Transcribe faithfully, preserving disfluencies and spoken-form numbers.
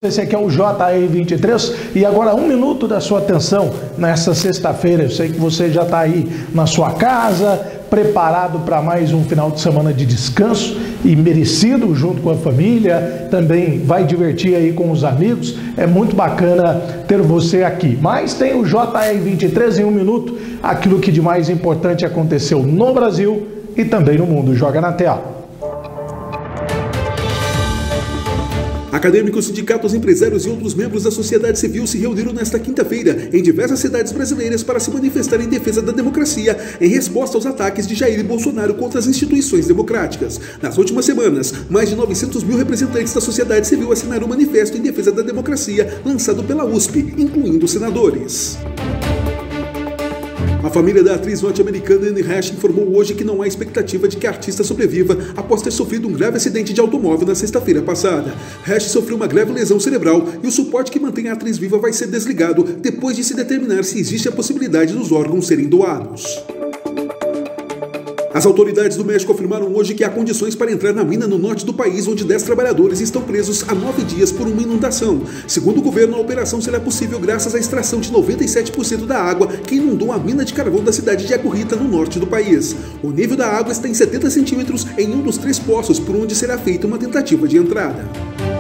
Esse aqui é o J E vinte e três e agora um minuto da sua atenção nessa sexta-feira. Eu sei que você já está aí na sua casa, preparado para mais um final de semana de descanso e merecido junto com a família, também vai divertir aí com os amigos. É muito bacana ter você aqui. Mas tem o J E vinte e três em um minuto, aquilo que de mais importante aconteceu no Brasil e também no mundo. Joga na tela. Acadêmicos, sindicatos, empresários e outros membros da sociedade civil se reuniram nesta quinta-feira em diversas cidades brasileiras para se manifestar em defesa da democracia em resposta aos ataques de Jair Bolsonaro contra as instituições democráticas. Nas últimas semanas, mais de novecentos mil representantes da sociedade civil assinaram o manifesto em defesa da democracia lançado pela U S P, incluindo senadores. A família da atriz norte-americana Anne Heche informou hoje que não há expectativa de que a artista sobreviva após ter sofrido um grave acidente de automóvel na sexta-feira passada. Heche sofreu uma grave lesão cerebral e o suporte que mantém a atriz viva vai ser desligado depois de se determinar se existe a possibilidade dos órgãos serem doados. As autoridades do México afirmaram hoje que há condições para entrar na mina no norte do país, onde dez trabalhadores estão presos há nove dias por uma inundação. Segundo o governo, a operação será possível graças à extração de noventa e sete por cento da água que inundou a mina de carvão da cidade de Aguirrita, no norte do país. O nível da água está em setenta centímetros em um dos três poços por onde será feita uma tentativa de entrada.